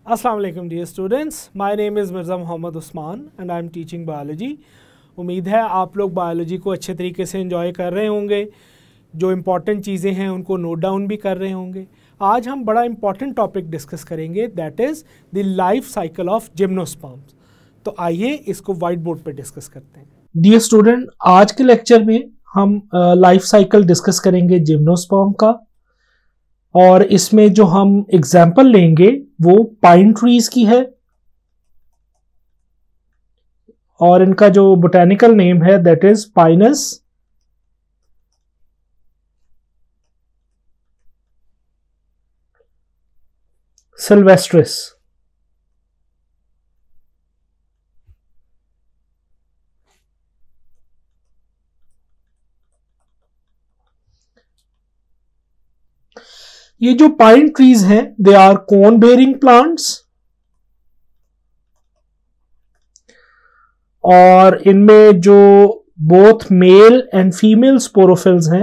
Assalamu alaikum dear students, my name is Mirza Muhammad Usman and I am teaching biology. उम्मीद है आप लोग biology को अच्छे तरीके से एंजॉय कर रहे होंगे, जो इम्पॉर्टेंट चीज़ें हैं उनको नोट डाउन भी कर रहे होंगे। आज हम बड़ा इम्पॉर्टेंट टॉपिक डिस्कस करेंगे, that is the life cycle of gymnosperms. तो आइए इसको वाइट बोर्ड पे डिस्कस करते हैं। डियर स्टूडेंट, आज के लेक्चर में हम लाइफ साइकिल डिस्कस करेंगे जिम्नोस्पर्म का, और इसमें जो हम एग्जाम्पल लेंगे वो पाइन ट्रीज की है, और इनका जो बोटेनिकल नेम है दैट इज पाइनस सिल्वेस्ट्रिस। ये जो पाइन ट्रीज हैं they are cone bearing plants, और इनमें जो both male and female sporophylls हैं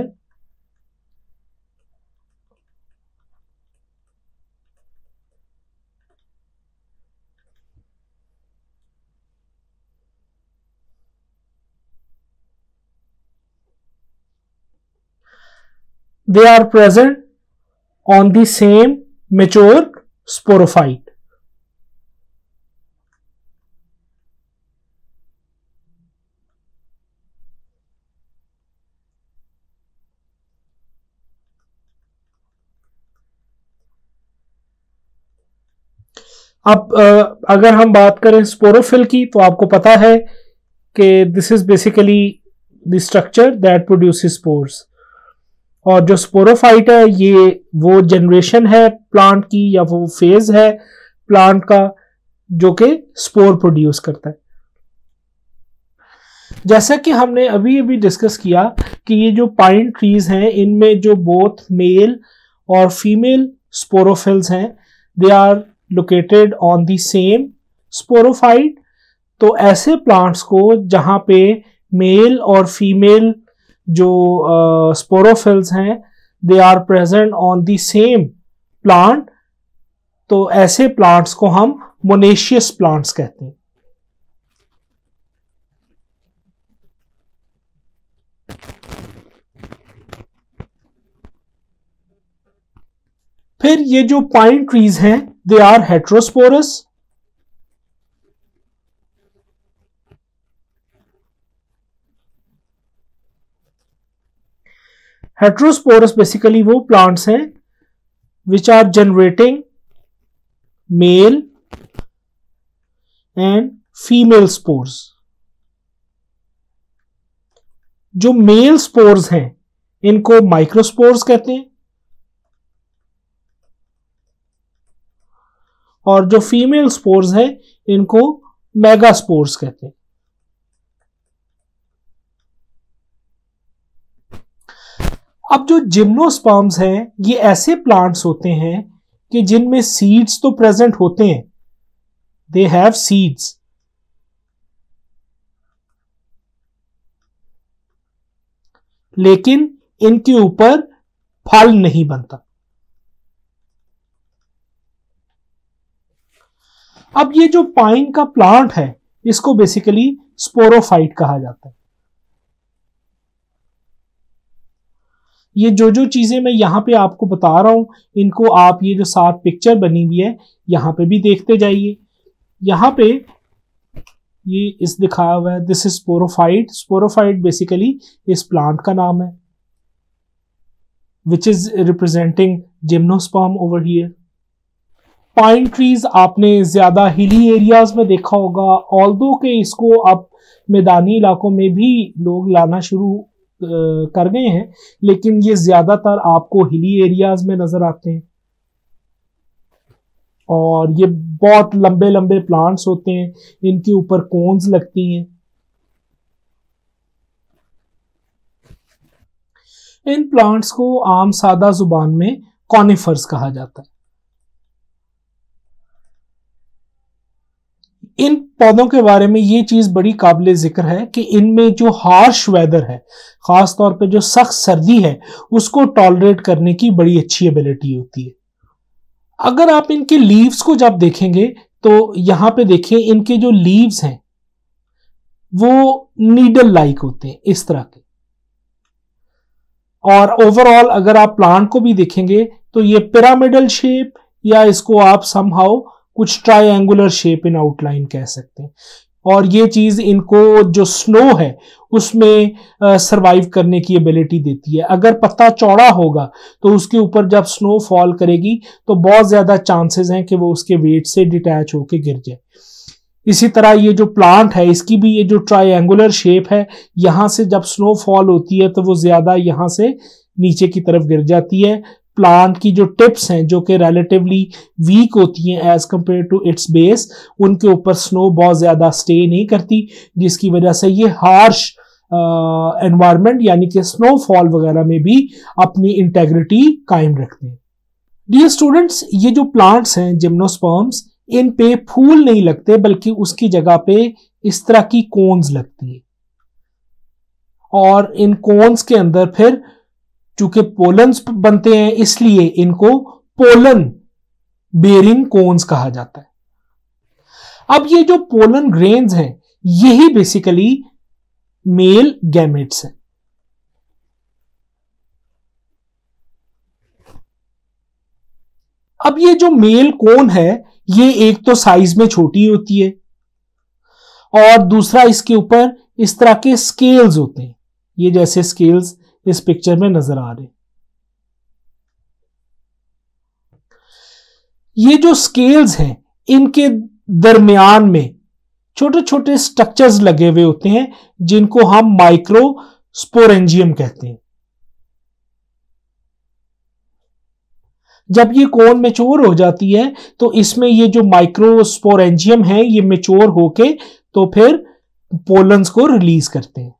they are present on the same mature sporophyte. अब अगर हम बात करें स्पोरोफिल की, तो आपको पता है कि this is basically the structure that produces spores, और जो स्पोरोफाइट है ये वो जनरेशन है प्लांट की, या वो फेज है प्लांट का जो कि स्पोर प्रोड्यूस करता है। जैसा कि हमने अभी अभी डिस्कस किया कि ये जो पाइन ट्रीज हैं इनमें जो बोथ मेल और फीमेल स्पोरोफिल्स हैं they are located on the same sporophyte. तो ऐसे प्लांट्स को जहां पे मेल और फीमेल जो स्पोरोफिल्स हैं they are present on the same plant, तो ऐसे प्लांट्स को हम मोनेशियस प्लांट्स कहते हैं। फिर ये जो पाइन ट्रीज हैं they are heterosporous, heterosporous basically वो प्लांट्स हैं which are generating male and female spores. जो मेल स्पोर्स हैं इनको माइक्रोस्पोर्स कहते हैं, और जो फीमेल स्पोर्स हैं इनको मेगास्पोर्स कहते हैं। अब जो जिम्नोस्पर्म्स हैं ये ऐसे प्लांट्स होते हैं कि जिनमें सीड्स तो प्रेजेंट होते हैं, दे हैव सीड्स, लेकिन इनके ऊपर फल नहीं बनता। अब ये जो पाइन का प्लांट है इसको बेसिकली स्पोरोफाइट कहा जाता है। ये जो चीजें मैं यहां पे आपको बता रहा हूं इनको आप ये जो साथ पिक्चर बनी हुई है यहां पे भी देखते जाइए। यहां पे ये इस दिखाया हुआ है, this is sporophyte. Sporophyte basically इस प्लांट का नाम है which is representing gymnosperm over here. Pine trees आपने ज्यादा हिली एरियाज में देखा होगा, ऑल्दो के इसको अब मैदानी इलाकों में भी लोग लाना शुरू कर गए हैं, लेकिन ये ज्यादातर आपको हिली एरियाज में नजर आते हैं, और ये बहुत लंबे लंबे प्लांट्स होते हैं, इनके ऊपर कोन्स लगती हैं। इन प्लांट्स को आम सादा जुबान में कॉनिफर्स कहा जाता है। इन पौधों के बारे में ये चीज बड़ी काबिल जिक्र है कि इनमें जो हार्श वेदर है, खास तौर पे जो सख्त सर्दी है, उसको टॉलरेट करने की बड़ी अच्छी एबिलिटी होती है। अगर आप इनके लीव्स को जब देखेंगे तो यहां पे देखें, इनके जो लीव्स हैं वो नीडल लाइक होते हैं, इस तरह के। और ओवरऑल अगर आप प्लांट को भी देखेंगे तो ये पिरामिडल शेप, या इसको आप समहाउ कुछ ट्रायंगुलर शेप इन आउटलाइन कह सकते हैं। और ये चीज इनको जो स्नो है उसमें सरवाइव करने की एबिलिटी देती है। अगर पत्ता चौड़ा होगा तो उसके ऊपर जब स्नो फॉल करेगी तो बहुत ज्यादा चांसेस हैं कि वो उसके वेट से डिटैच होकर गिर जाए। इसी तरह ये जो प्लांट है इसकी भी ये जो ट्रायंगुलर शेप है, यहां से जब स्नो फॉल होती है तो वो ज्यादा यहां से नीचे की तरफ गिर जाती है। प्लांट की जो टिप्स हैं जो कि रिलेटिवली वीक होती हैं as compared to its base, उनके ऊपर स्नो बहुत ज्यादा स्टे नहीं करती, जिसकी वजह से ये हार्श एनवायरनमेंट यानी कि स्नोफॉल वगैरह में भी अपनी इंटेग्रिटी कायम रखते हैं। डियर स्टूडेंट्स, ये जो प्लांट्स हैं जिम्नोस्पर्म्स, इन पे फूल नहीं लगते बल्कि उसकी जगह पे इस तरह की कोन्स लगती है। और इन कोन्स के अंदर फिर चूंकि पोलन्स बनते हैं इसलिए इनको पोलन बेरिंग कोन्स कहा जाता है। अब ये जो पोलन ग्रेन्स हैं यही बेसिकली मेल गैमेट्स हैं। अब ये जो मेल कोन है ये एक तो साइज में छोटी होती है और दूसरा इसके ऊपर इस तरह के स्केल्स होते हैं, ये जैसे स्केल्स इस पिक्चर में नजर आ रहे हैं। ये जो स्केल्स हैं इनके दरमियान में छोटे छोटे स्ट्रक्चर्स लगे हुए होते हैं जिनको हम माइक्रोस्पोरेंजियम कहते हैं। जब ये कोन मैच्योर हो जाती है तो इसमें ये जो माइक्रोस्पोरेंजियम है ये मैच्योर होके तो फिर पोलन्स को रिलीज करते हैं।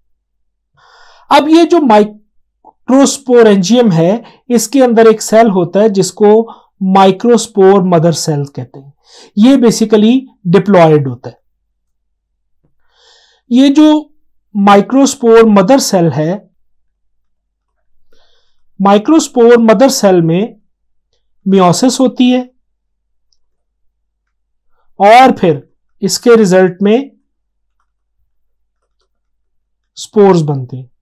अब ये जो माइक्रोस्पोरेंजियम है इसके अंदर एक सेल होता है जिसको माइक्रोस्पोर मदर सेल कहते हैं। ये बेसिकली डिप्लॉयड होता है। ये जो माइक्रोस्पोर मदर सेल है, माइक्रोस्पोर मदर सेल में मियोसिस होती है और फिर इसके रिजल्ट में स्पोर्स बनते हैं।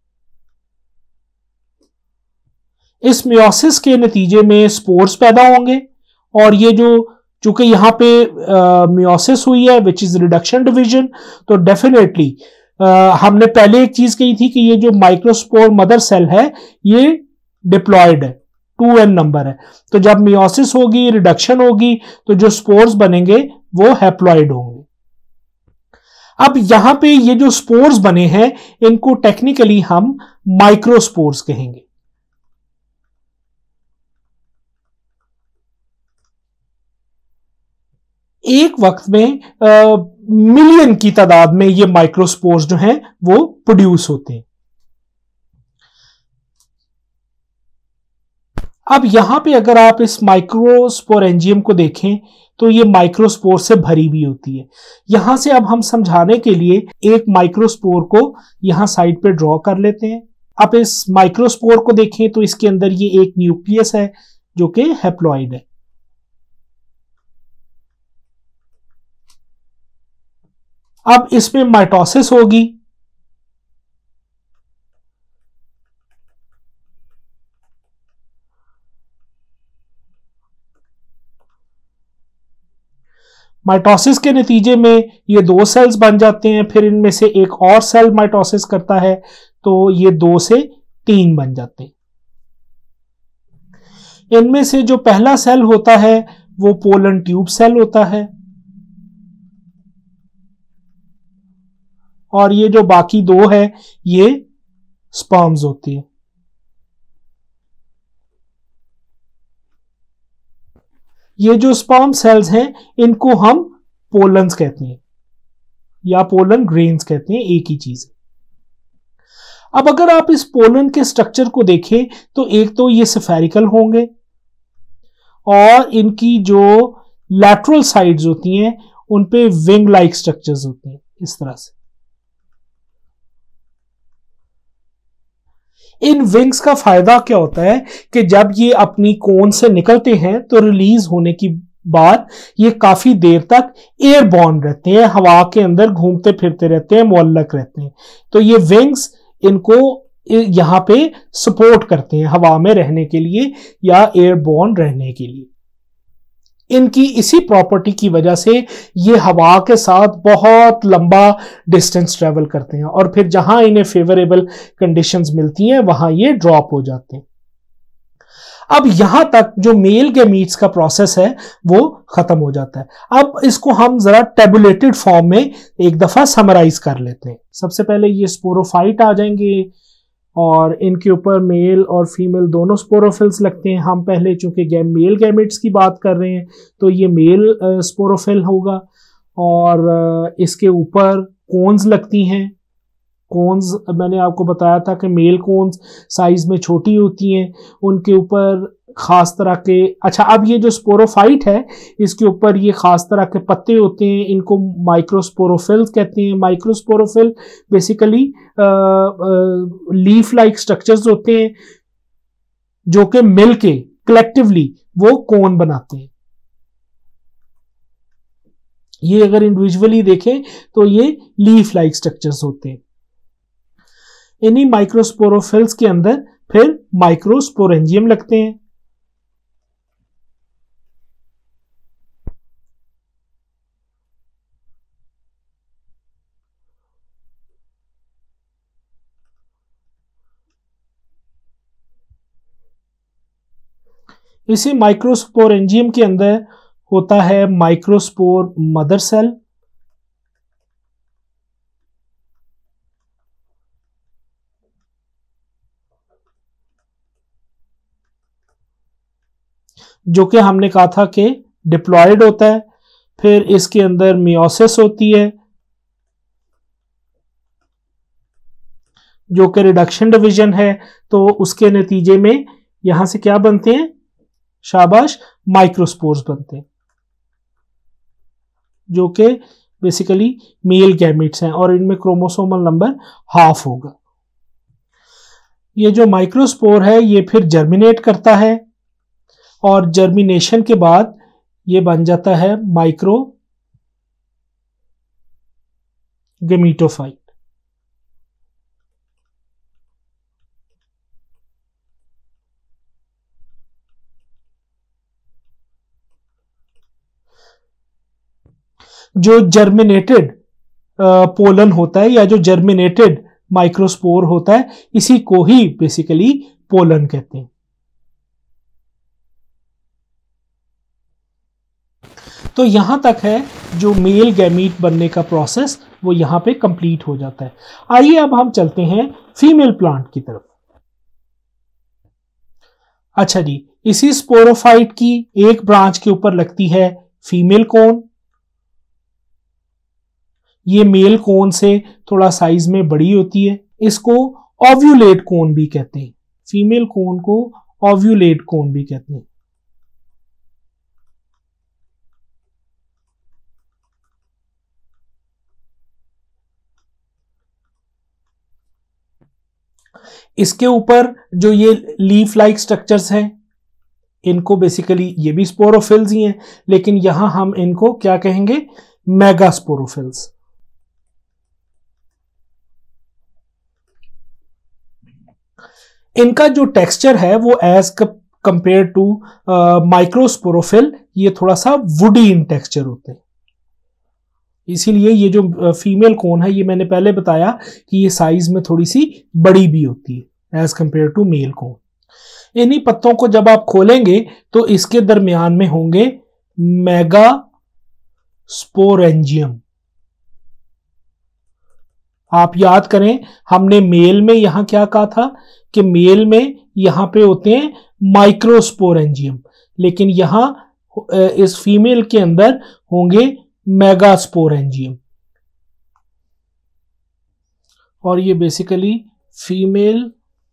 इस मियोसिस के नतीजे में स्पोर्स पैदा होंगे और ये जो चूंकि यहां पे मियोसिस हुई है विच इज रिडक्शन डिवीजन, तो डेफिनेटली हमने पहले एक चीज कही थी कि ये जो माइक्रोस्पोर मदर सेल है ये डिप्लॉयड है, 2n नंबर है। तो जब मियोसिस होगी, रिडक्शन होगी, तो जो स्पोर्स बनेंगे वो हैप्लॉइड होंगे। अब यहां पे ये जो स्पोर्स बने हैं इनको टेक्निकली हम माइक्रोस्पोर्स कहेंगे। एक वक्त में मिलियन की तादाद में ये माइक्रोस्पोर्स जो हैं वो प्रोड्यूस होते हैं। अब यहां पे अगर आप इस माइक्रोस्पोरेंजियम को देखें तो ये माइक्रोस्पोर से भरी हुई होती है। यहां से अब हम समझाने के लिए एक माइक्रोस्पोर को यहां साइड पे ड्रॉ कर लेते हैं। अब इस माइक्रोस्पोर को देखें तो इसके अंदर ये एक न्यूक्लियस है जो कि हैप्लॉइड है। अब इसमें माइटोसिस होगी। माइटोसिस के नतीजे में ये 2 सेल्स बन जाते हैं, फिर इनमें से एक और सेल माइटोसिस करता है तो ये 2 से 3 बन जाते हैं। इनमें से जो पहला सेल होता है वो पोलन ट्यूब सेल होता है और ये जो बाकी 2 है ये स्पर्म्स होती है। ये जो स्पर्म सेल्स हैं इनको हम पोलन्स कहते हैं या पोलन ग्रेन्स कहते हैं, एक ही चीज है। अब अगर आप इस पोलन के स्ट्रक्चर को देखें तो एक तो ये स्फेरिकल होंगे और इनकी जो लैटरल साइड्स होती हैं उन पे विंग लाइक स्ट्रक्चर्स होते हैं इस तरह से। इन विंग्स का फायदा क्या होता है कि जब ये अपनी कोन से निकलते हैं तो रिलीज होने की बाद ये काफी देर तक एयरबॉर्न रहते हैं, हवा के अंदर घूमते फिरते रहते हैं, मुअल्लक रहते हैं। तो ये विंग्स इनको यहां पे सपोर्ट करते हैं हवा में रहने के लिए या एयरबॉर्न रहने के लिए। इनकी इसी प्रॉपर्टी की वजह से ये हवा के साथ बहुत लंबा डिस्टेंस ट्रेवल करते हैं और फिर जहां इन्हें फेवरेबल कंडीशंस मिलती हैं वहां ये ड्रॉप हो जाते हैं। अब यहां तक जो मेल गैमीट्स का प्रोसेस है वो खत्म हो जाता है। अब इसको हम जरा टेबुलेटेड फॉर्म में एक दफा समराइज कर लेते हैं। सबसे पहले ये स्पोरोफाइट आ जाएंगे और इनके ऊपर मेल और फीमेल दोनों स्पोरोफिल्स लगते हैं। हम पहले चूंकि मेल गैमेट्स की बात कर रहे हैं तो ये मेल स्पोरोफिल होगा और इसके ऊपर कोन्स लगती हैं। कोन्स मैंने आपको बताया था कि मेल कोन्स साइज में छोटी होती हैं, उनके ऊपर खास तरह के, अच्छा अब ये जो स्पोरोफाइट है इसके ऊपर ये खास तरह के पत्ते होते हैं, इनको माइक्रोस्पोरोफिल्स कहते हैं। Microsporophyll basically leaf like structures होते हैं जो कि मिलके कलेक्टिवली वो कोन बनाते हैं। ये अगर इंडिविजुअली देखें तो ये लीफ लाइक स्ट्रक्चर्स होते हैं। इन्हीं माइक्रोस्पोरोफिल्स के अंदर फिर माइक्रोस्पोरेंजियम लगते हैं। इसी माइक्रोस्पोरेंजियम के अंदर होता है माइक्रोस्पोर मदर सेल। जो कि हमने कहा था कि डिप्लॉयड होता है। फिर इसके अंदर मियोसिस होती है जो कि रिडक्शन डिवीजन है। तो उसके नतीजे में यहां से क्या बनते हैं, शाबाश, माइक्रोस्पोर्स बनते हैं जो कि बेसिकली मेल गैमेट्स हैं और इनमें क्रोमोसोमल नंबर हाफ होगा। ये जो माइक्रोस्पोर है ये फिर जर्मिनेट करता है और जर्मिनेशन के बाद ये बन जाता है माइक्रो गैमीटोफाइट। जो जर्मिनेटेड पोलन होता है या जो जर्मिनेटेड माइक्रोस्पोर होता है इसी को ही बेसिकली पोलन कहते हैं। तो यहां तक है जो मेल गैमीट बनने का प्रोसेस वो यहां पे कंप्लीट हो जाता है। आइए अब हम चलते हैं फीमेल प्लांट की तरफ। अच्छा जी, इसी स्पोरोफाइट की एक ब्रांच के ऊपर लगती है फीमेल कोन। ये मेल कोन से थोड़ा साइज में बड़ी होती है। इसको ओव्यूलेट कोन भी कहते हैं। फीमेल कोन को ओव्यूलेट कोन भी कहते हैं। इसके ऊपर जो ये लीफ लाइक स्ट्रक्चर्स हैं इनको बेसिकली ये भी स्पोरोफिल्स ही हैं, लेकिन यहां हम इनको क्या कहेंगे, मेगास्पोरोफिल्स। इनका जो टेक्सचर है वो एज कंपेयर टू माइक्रोस्पोरोफिल ये थोड़ा सा वुडी इन टेक्सचर होते हैं। इसीलिए ये जो फीमेल कोन है ये मैंने पहले बताया कि ये साइज में थोड़ी सी बड़ी भी होती है as compared to male cone. इन्हीं पत्तों को जब आप खोलेंगे तो इसके दरमियान में होंगे मेगा स्पोरेंजियम। आप याद करें हमने मेल में यहां क्या कहा था कि मेल में यहां पे होते हैं माइक्रोस्पोरेंजियम, लेकिन यहां इस फीमेल के अंदर होंगे मेगास्पोरेंजियम। और ये बेसिकली फीमेल,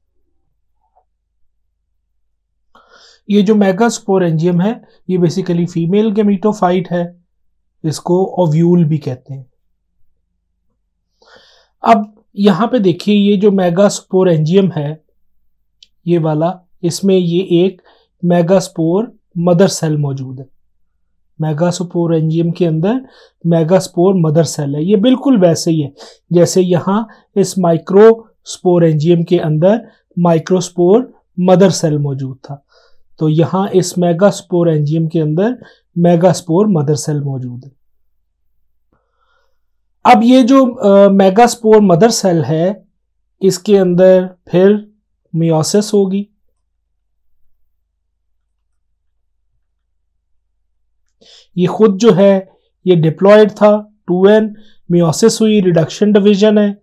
ये जो मेगास्पोरेंजियम है ये बेसिकली फीमेल गैमीटोफाइट है, इसको ओव्यूल भी कहते हैं। अब यहां पे देखिए ये जो मेगास्पोरेंजियम है ये वाला, इसमें ये एक मेगास्पोर मदर सेल मौजूद है। मेगास्पोरेंजियम के अंदर मेगास्पोर मदर सेल है। ये बिल्कुल वैसे ही है जैसे यहाँ इस माइक्रोस्पोरेंजियम के अंदर माइक्रोस्पोर मदर सेल मौजूद था, तो यहाँ इस मेगास्पोरेंजियम के अंदर मेगास्पोर मदर सेल मौजूद है। अब ये जो मेगास्पोर मदर सेल है, इसके अंदर फिर मियोसिस होगी। ये खुद जो है ये डिप्लॉयड था, 2n, मियोसिस हुई, रिडक्शन डिवीजन है।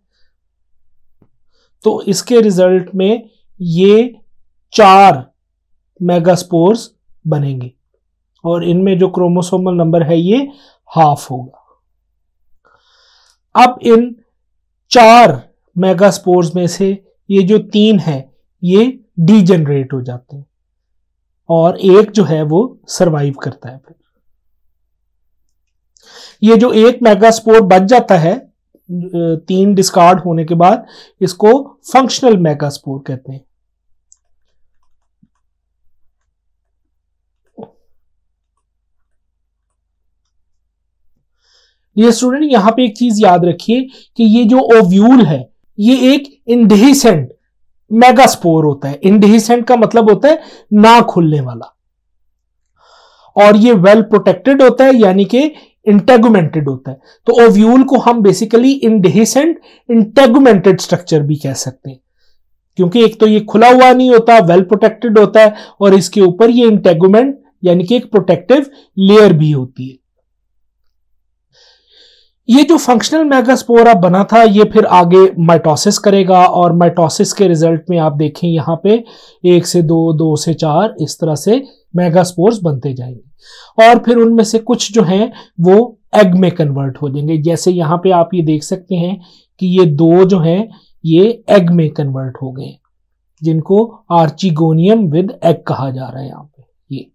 तो इसके रिजल्ट में ये 4 मेगास्पोर्स बनेंगे और इनमें जो क्रोमोसोमल नंबर है ये हाफ होगा। अब इन 4 मेगास्पोर्स में से ये जो 3 है ये डीजेनरेट हो जाते हैं और एक जो है वो सरवाइव करता है। फिर ये जो एक मेगास्पोर बच जाता है 3 डिस्कार्ड होने के बाद, इसको फंक्शनल मेगास्पोर कहते हैं। ये स्टूडेंट यहां पे एक चीज याद रखिए कि ये जो ओव्यूल है ये एक इंडेहिसेंट मेगास्पोर होता है। इंडेहिसेंट का मतलब होता है ना खुलने वाला, और ये वेल प्रोटेक्टेड होता है यानी कि इंटेगुमेंटेड होता है। तो ओव्यूल को हम बेसिकली इंडेहिसेंट इंटेगुमेंटेड स्ट्रक्चर भी कह सकते हैं, क्योंकि एक तो ये खुला हुआ नहीं होता, वेल प्रोटेक्टेड होता है, और इसके ऊपर ये इंटेगुमेंट यानी कि एक प्रोटेक्टिव लेयर भी होती है। ये जो फंक्शनल मेगास्पोर अब बना था ये फिर आगे माइटोसिस करेगा, और माइटोसिस के रिजल्ट में आप देखें यहां पे 1 से 2, 2 से 4 इस तरह से मेगास्पोर्स बनते जाएंगे, और फिर उनमें से कुछ जो हैं वो एग में कन्वर्ट हो जाएंगे। जैसे यहां पे आप ये देख सकते हैं कि ये 2 जो हैं ये एग में कन्वर्ट हो गए, जिनको आर्चिगोनियम विद एग कहा जा रहा है यहां पे। ये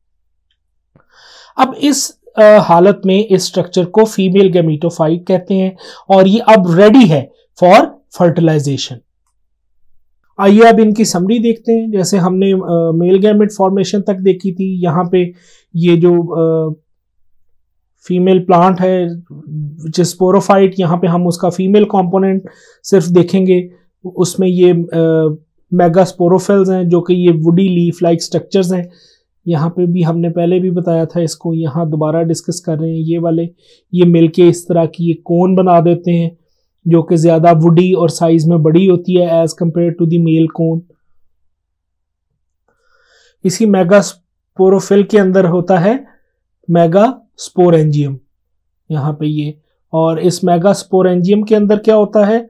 अब इस हालत में इस स्ट्रक्चर को फीमेल गैमेटोफाइट कहते हैं, और ये अब रेडी है फॉर फर्टिलाइजेशन। आइए अब इनकी समरी देखते हैं। जैसे हमने मेल गैमेट फॉर्मेशन तक देखी थी, यहाँ पे ये जो फीमेल प्लांट है विच इज स्पोरोफाइट, यहाँ पे हम उसका फीमेल कंपोनेंट सिर्फ देखेंगे। उसमें ये मेगास्पोरोफिल्स हैं जो कि ये वुडी लीफ लाइक स्ट्रक्चर्स हैं। यहाँ पे भी हमने पहले भी बताया था इसको, यहाँ दोबारा डिस्कस कर रहे हैं। ये वाले ये मिलके इस तरह की ये कोन बना देते हैं जो कि ज्यादा वुडी और साइज में बड़ी होती है as compared to the male cone. इसी मेगास्पोरोफिल के अंदर होता है मेगास्पोरेंजियम यहाँ पे ये, और इस मेगास्पोरेंजियम के अंदर क्या होता है,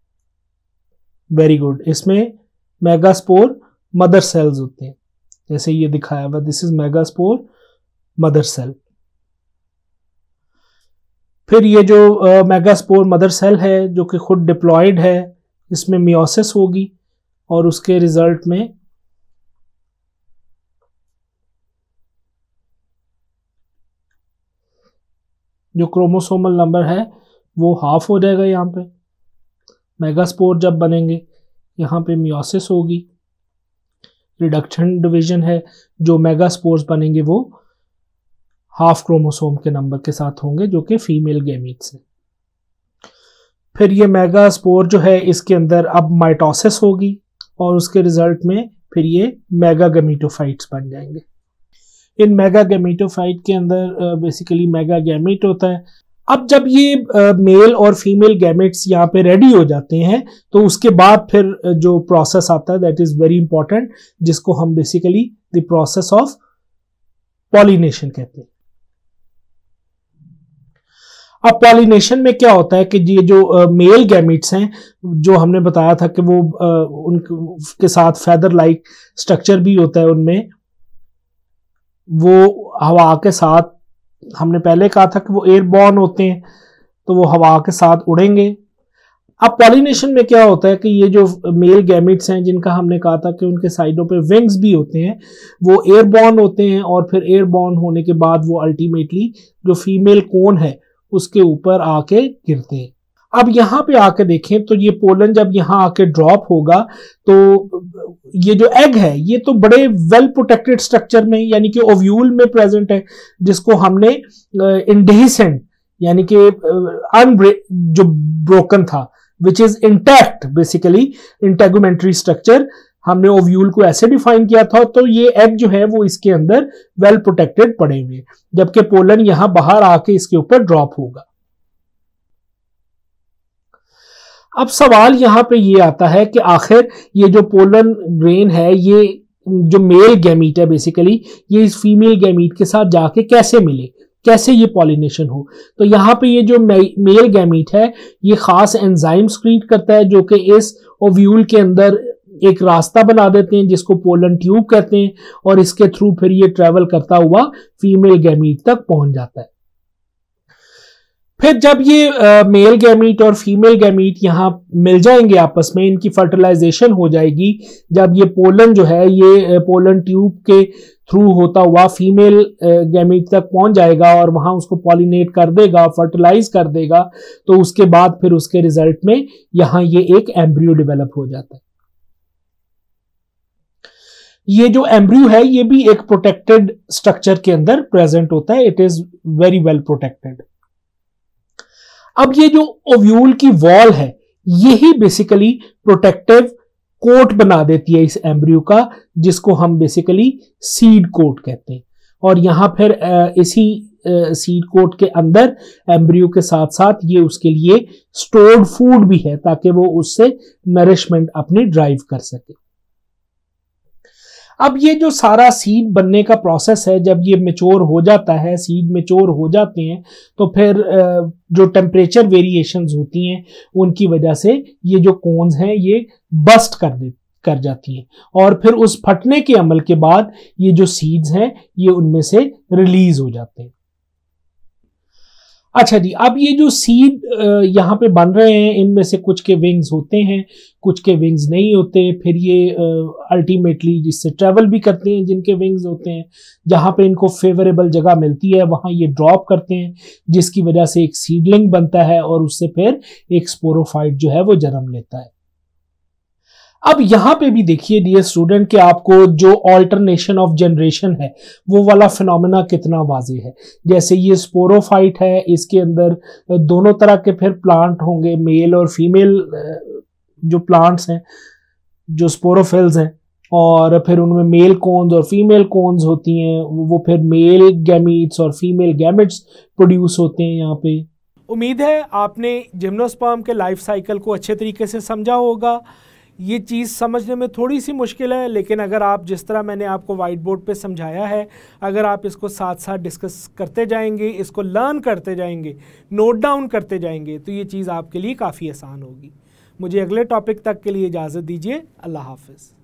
वेरी गुड, इसमें मेगास्पोर मदर सेल्स होते हैं जैसे ये दिखाया हुआ, this is megaspore mother cell. फिर ये जो मेगास्पोर मदर सेल है जो कि खुद डिप्लॉयड है, इसमें मियोसिस होगी और उसके रिजल्ट में जो क्रोमोसोमल नंबर है वो हाफ हो जाएगा। यहाँ पे मेगास्पोर जब बनेंगे यहाँ पे मियोसिस होगी, रिडक्शन डिवीजन है, जो मेगास्पोर्स बनेंगे वो हाफ क्रोमोसोम के नंबर के साथ होंगे जो कि फीमेल गैमीट्स है। फिर ये मेगास्पोर जो है इसके अंदर अब माइटोसिस होगी और उसके रिजल्ट में फिर ये मेगागैमेटोफाइट्स बन जाएंगे। इन मेगागैमेटोफाइट के अंदर बेसिकली मेगागैमेट होता है। अब जब ये मेल और फीमेल गैमेट्स यहाँ पे रेडी हो जाते हैं तो उसके बाद फिर जो प्रोसेस आता है दैट इज वेरी इंपॉर्टेंट, जिसको हम basically the process of pollination कहते हैं। अब पॉलिनेशन में क्या होता है कि ये जो मेल गैमेट्स हैं जो हमने बताया था कि वो उनके साथ फेदर लाइक स्ट्रक्चर भी होता है, उनमें वो हवा के साथ, हमने पहले कहा था कि वो एयरबॉर्न होते हैं तो वो हवा के साथ उड़ेंगे। अब पॉलिनेशन में क्या होता है कि ये जो मेल गैमेट्स हैं जिनका हमने कहा था कि उनके साइडों पे विंग्स भी होते हैं, वो एयरबॉर्न होते हैं और फिर एयरबॉर्न होने के बाद वो अल्टीमेटली जो फीमेल कोन है उसके ऊपर आके गिरते हैं। अब यहाँ पे आके देखें तो ये पोलन जब यहाँ आके ड्रॉप होगा तो ये जो एग है ये तो बड़े वेल प्रोटेक्टेड स्ट्रक्चर में यानी कि ओव्यूल में प्रेजेंट है, जिसको हमने इंडेहिसेंट यानी कि जो ब्रोकन था which is intact basically integumentary structure, हमने ओव्यूल को ऐसे डिफाइन किया था। तो ये एग जो है वो इसके अंदर वेल प्रोटेक्टेड पड़े हुए, जबकि पोलन यहां बाहर आके इसके ऊपर ड्रॉप होगा। अब सवाल यहां पे ये आता है कि आखिर ये जो पोलन ग्रेन है, ये जो मेल गैमीट है बेसिकली, ये इस फीमेल गैमीट के साथ जाके कैसे मिले, कैसे ये पॉलिनेशन हो। तो यहाँ पे ये जो मेल गैमीट है ये खास एंजाइम सक्रीट करता है जो कि इस ओव्यूल के अंदर एक रास्ता बना देते हैं जिसको पोलन ट्यूब कहते हैं, और इसके थ्रू फिर ये ट्रेवल करता हुआ फीमेल गैमीट तक पहुंच जाता है। फिर जब ये मेल गैमीट और फीमेल गैमीट यहाँ मिल जाएंगे आपस में, इनकी फर्टिलाइजेशन हो जाएगी, जब ये पोलन जो है ये पोलन ट्यूब के थ्रू होता हुआ फीमेल गैमीट तक पहुंच जाएगा और वहां उसको पॉलिनेट कर देगा, फर्टिलाइज कर देगा, तो उसके बाद फिर उसके रिजल्ट में यहाँ ये एक एम्ब्रियो डेवलप हो जाता है। ये जो एम्ब्रियो है ये भी एक प्रोटेक्टेड स्ट्रक्चर के अंदर प्रेजेंट होता है, it is very well protected. अब ये जो ओव्यूल की वॉल है यही बेसिकली प्रोटेक्टिव कोट बना देती है इस एम्ब्रियो का, जिसको हम बेसिकली सीड कोट कहते हैं। और यहां फिर इसी सीड कोट के अंदर एम्ब्रियो के साथ साथ ये उसके लिए स्टोर्ड फूड भी है ताकि वो उससे नरिशमेंट अपनी ड्राइव कर सके। अब ये जो सारा सीड बनने का प्रोसेस है, जब ये मैच्योर हो जाता है, सीड मैच्योर हो जाते हैं, तो फिर जो टेम्परेचर वेरिएशंस होती हैं उनकी वजह से ये जो कोन्स हैं ये बस्ट कर जाती हैं, और फिर उस फटने के अमल के बाद ये जो सीड्स हैं ये उनमें से रिलीज हो जाते हैं। अच्छा जी, अब ये जो सीड यहाँ पे बन रहे हैं इनमें से कुछ के विंग्स होते हैं, कुछ के विंग्स नहीं होते। फिर ये अल्टीमेटली जिससे ट्रेवल भी करते हैं जिनके विंग्स होते हैं, जहाँ पे इनको फेवरेबल जगह मिलती है वहाँ ये ड्रॉप करते हैं, जिसकी वजह से एक सीडलिंग बनता है और उससे फिर एक स्पोरोफाइट जो है वो जन्म लेता है। अब यहां पे भी देखिए डियर स्टूडेंट कि आपको जो ऑल्टरनेशन ऑफ जनरेशन है वो वाला फिनोमेना कितना वाज़ेह है। जैसे ये स्पोरोफाइट है, इसके अंदर दोनों तरह के फिर प्लांट होंगे, मेल और फीमेल जो प्लांट्स हैं जो स्पोरोफिल्स हैं, और फिर उनमें मेल कोन्स और फीमेल कोन्स होती हैं, वो फिर मेल गैमीट्स और फीमेल गैमेट्स प्रोड्यूस होते हैं यहाँ पे। उम्मीद है आपने जिम्नोस्पर्म के लाइफ साइकिल को अच्छे तरीके से समझा होगा। ये चीज़ समझने में थोड़ी सी मुश्किल है, लेकिन अगर आप जिस तरह मैंने आपको वाइट बोर्ड पे समझाया है, अगर आप इसको साथ साथ डिस्कस करते जाएंगे, इसको लर्न करते जाएंगे, नोट डाउन करते जाएंगे, तो ये चीज़ आपके लिए काफ़ी आसान होगी। मुझे अगले टॉपिक तक के लिए इजाज़त दीजिए। अल्लाह हाफ़िज़।